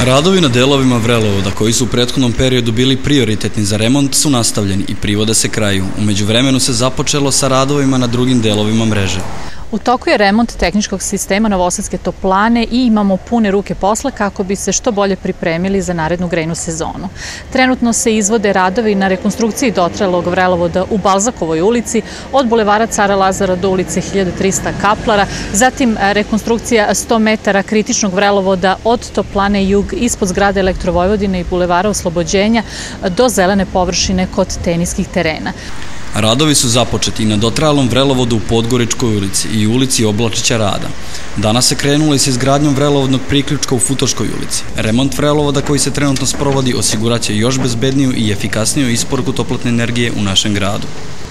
Radovi na delovima vrelovoda, koji su u prethodnom periodu bili prioritetni za remont, su nastavljeni i privode se kraju. U međuvremenu se započelo sa radovima na drugim delovima mreže. U toku je remont tehničkog sistema Novosadske toplane i imamo pune ruke posla kako bi se što bolje pripremili za narednu grejnu sezonu. Trenutno se izvode radovi na rekonstrukciji dotralog vrelovoda u Balzakovoj ulici od bulevara Cara Lazara do ulice 1300 Kaplara, zatim rekonstrukcija 100 metara kritičnog vrelovoda od toplane Jug ispod zgrade Elektrovojvodine i bulevara Oslobođenja do zelene površine kod teniskih terena. Radovi su započeti i na dotralom vrelovodu u Podgoričkoj ulici i ulici Oblačića Rada. Danas se krenulo i sa izgradnjom vrelovodnog priključka u Futoškoj ulici. Remont vrelovoda koji se trenutno sprovodi osiguraće još bezbedniju i efikasniju isporuku toplotne energije u našem gradu.